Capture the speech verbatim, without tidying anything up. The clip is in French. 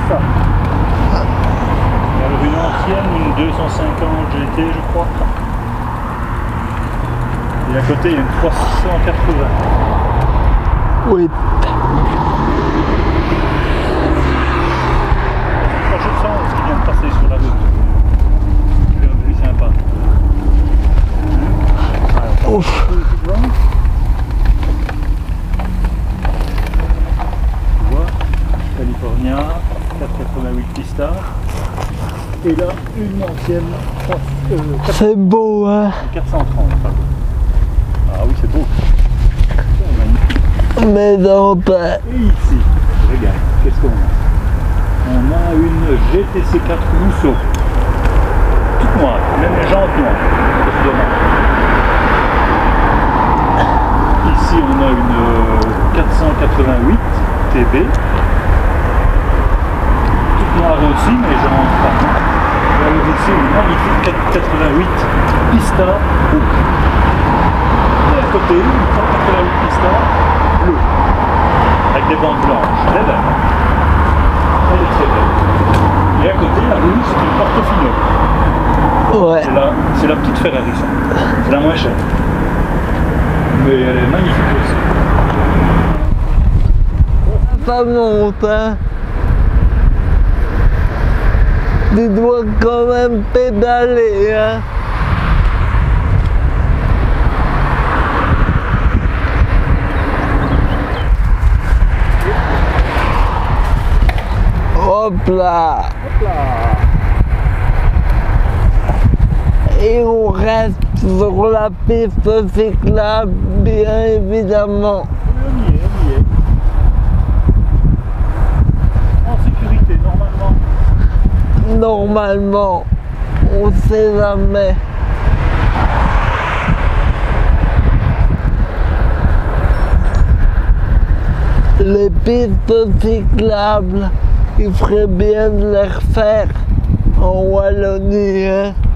ça. Il y a une ancienne, une deux cent cinquante G T je crois. Et à côté il y a une trois cent quatre-vingts. Oui. Je sens ce qui vient de passer sur la route. C'est plus sympa. Alors, ouf. Tu vois, California, quatre cent quatre-vingt-huit Pista. Et là, une ancienne euh, C'est beau, hein? quatre cent trente. Pardon. Ah oui, c'est beau. C'est magnifique. Mais non, pas. Et ici, regarde, qu'est-ce qu'on a? On a une G T C quatre Rousseau. Toute noire, même les jantes noires. C'est dommage. Ici, on a une quatre cent quatre-vingt-huit T B. Toute noire aussi, mais jantes pas. Et alors ici, une magnifique quatre cent quatre-vingt-huit Pista rouge. Et à côté, une quatre cent quatre-vingt-huit Pista bleu. Avec des bandes blanches. Elle est belle. Elle est très belle. Et à côté, la rouge, c'est une Portofino. Ouais. C'est la, c'est la petite Ferrari, ça. C'est la moins chère. Mais elle est magnifique aussi. Ça monte, hein? Tu dois quand même pédaler, hein? Hop là! Hop là! Et on reste sur la piste cyclable, bien évidemment. On y est, on y est. En sécurité, normalement. Normalement, on sait jamais. Les pistes cyclables, il ferait bien de les refaire en Wallonie, hein.